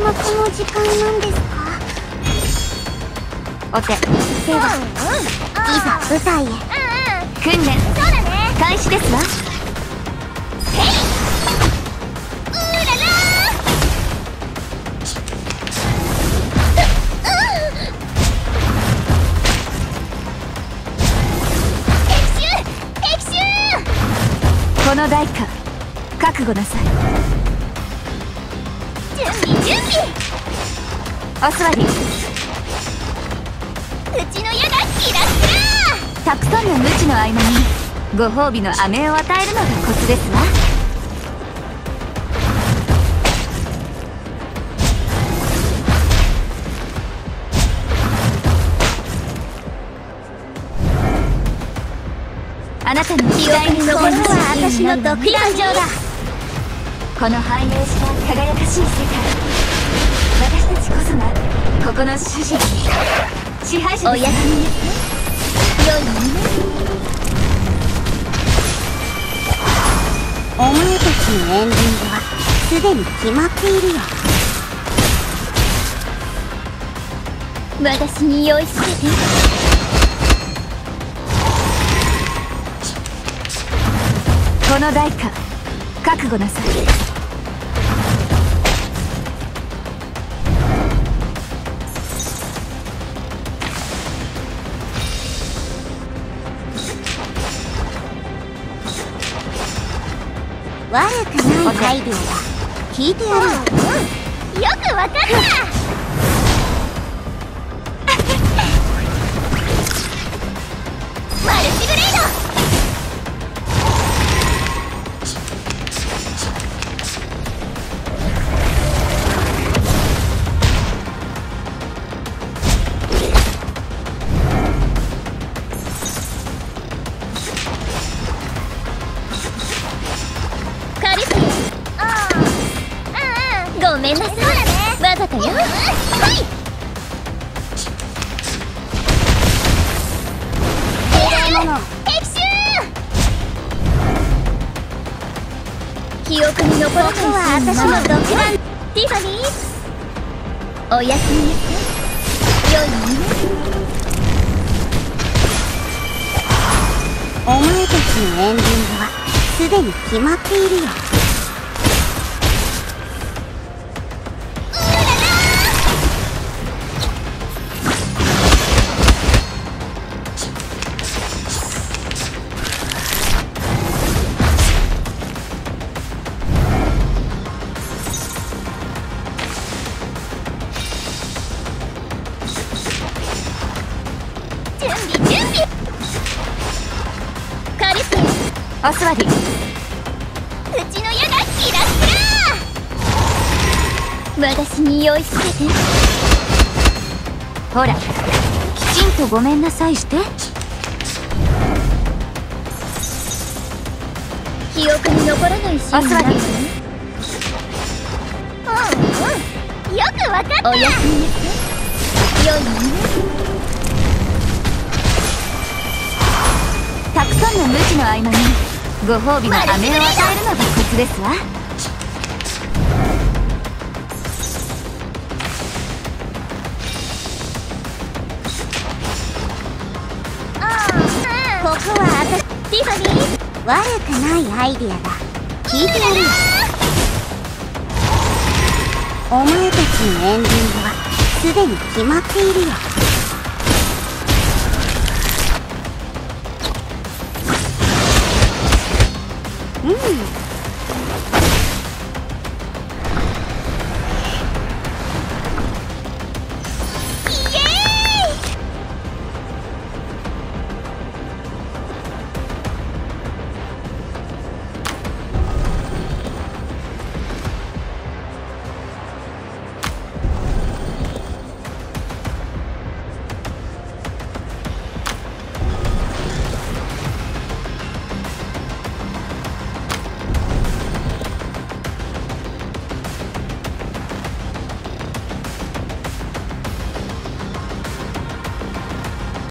の時間なんですか？ お手では、いざ舞台へ。 訓練開始ですわ。この代価覚悟なさい。 準備お座り。 うちの矢がキラキラ。 たくさんの無知の合間にご褒美の飴を与えるのがコツですわ。あなたの期待に残るのは私の独壇場だ。この繁栄した輝かしい世界、私たちこそがここの主人、支配者です。おやすみなさい。良い夢。 お前たちのエンディングはすでに決まっているよ。 私に酔いしれて。この代価覚悟なさい。 悪くないアイデアだ。聞いてやるよ。よくわかった。マルチブレード。 ごめんなさい。わざとよ。記憶に残らないシーンは私の独断。ティファニー、おやすみなさい。良い夢。 お前たちのエンディングはすでに決まっているよ。 お座り。 うちの矢がキラキラ。 私に酔いしれて。ほら、きちんとごめんなさいして。記憶に残らないシーンになるわね。 よくわかった。 おやすみなさい。良い夢。たくさんの無知の合間にご褒美の飴を与えるのがコツですわ。 ここは私。ティファニー、悪くないアイデアだ。聞いてやるよ。お前たちのエンディングはすでに決まっているよ。